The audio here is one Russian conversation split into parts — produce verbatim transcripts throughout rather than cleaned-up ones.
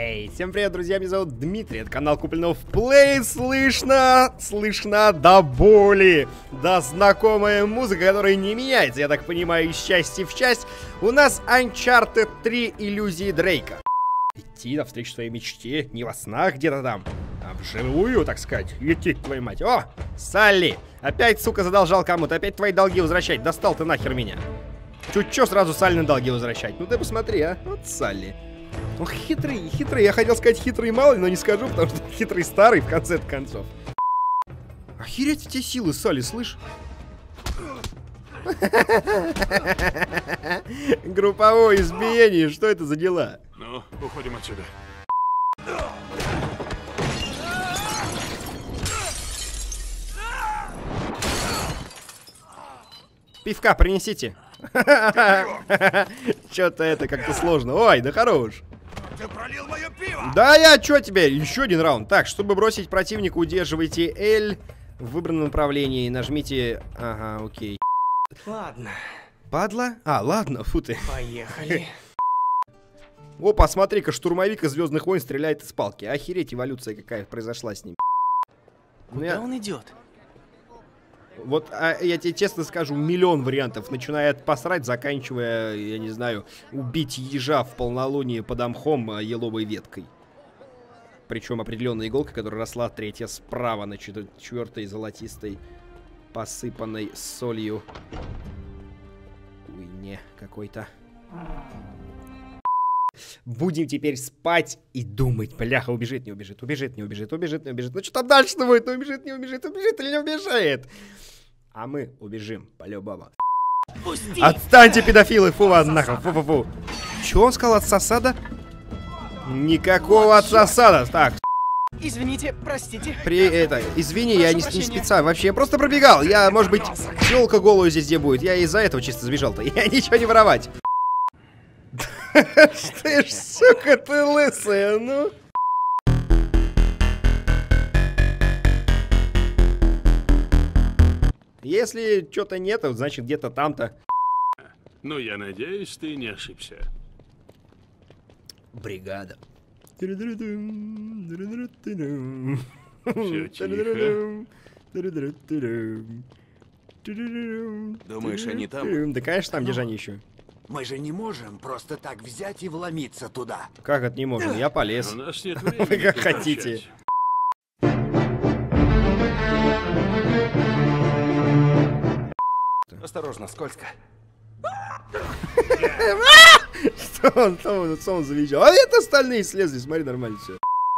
Эй, всем привет, друзья, меня зовут Дмитрий, это канал Купленов Плей, слышно, слышно до боли, да знакомая музыка, которая не меняется, я так понимаю, из части в часть. У нас Uncharted три иллюзии Дрейка. Идти навстречу своей мечте, не во снах где-то там, а вживую, так сказать, идти, твою мать. О, Салли, опять, сука, задолжал кому-то, опять твои долги возвращать, достал ты нахер меня. Чуть-чуть сразу Салли на долги возвращать, ну ты посмотри, а, вот Салли. Ох, хитрый, хитрый. Я хотел сказать хитрый малый, но не скажу, потому что хитрый старый в конце концов. Охереть те силы, Салли, слышь? Групповое избиение, что это за дела? Ну, уходим отсюда. Пивка принесите. Что-то это как-то сложно. Ой, да хорош. Ты пролил мое пиво! Да я чё тебе? Еще один раунд. Так, чтобы бросить противника, удерживайте L в выбранном направлении. Нажмите... Ага, окей. Ладно. Падла? А, ладно, фу ты. Поехали. Опа, смотри-ка, штурмовик из Звездных войн стреляет из палки. Охереть, эволюция какая произошла с ним. Куда я... он идет? Вот, а, я тебе честно скажу, миллион вариантов, начиная от посрать, заканчивая, я не знаю, убить ежа в полнолуние под мхом еловой веткой. Причем определенная иголка, которая росла третья справа на четвертой золотистой, посыпанной солью. Уйне какой-то. Будем теперь спать и думать. Бляха, убежит, не убежит, убежит, не убежит, убежит, не убежит. Ну что там дальше-то будет? Ну убежит, не убежит, убежит или не убежит? А мы убежим, по-любому. Отстаньте, педофилы, фу вас нахуй, фу-фу-фу. Че он сказал, от засада? Никакого от засада. Так. Извините, простите. При это, извини, я не, не специально, вообще, я просто пробегал. Я, может быть, челка голую здесь где будет. Я из-за этого чисто сбежал-то. Я ничего не воровать. Ты ж, сука, ты лысая, ну. Если что-то нет, значит где-то там-то. Ну, я надеюсь, ты не ошибся. Бригада. Все тихо. Думаешь, они там? Да, конечно, там, где же они еще. Мы же не можем просто так взять и вломиться туда. Как это не можем? Я полез. У нас нет времени. Вы как тут хотите. молчать. Осторожно, скользко. Что он, что он, что он завизжал? А это остальные слезли, смотри, нормально все.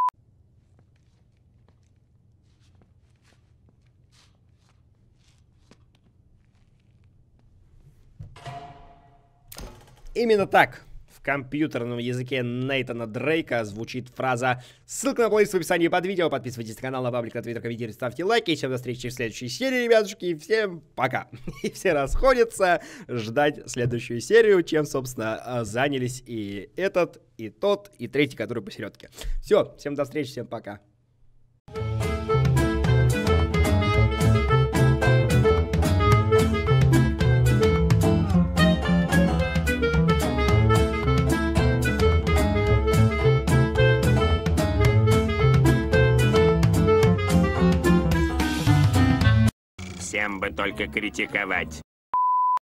Именно так в компьютерном языке Нейтана Дрейка звучит фраза. Ссылка на плейлист в описании под видео. Подписывайтесь на канал, на паблик, на твиттер, комментируйте, ставьте лайки. И всем до встречи в следующей серии, ребятушки. Всем пока. И все расходятся ждать следующую серию, чем, собственно, занялись и этот, и тот, и третий, который посередке. Все, всем до встречи, всем пока. Всем бы только критиковать.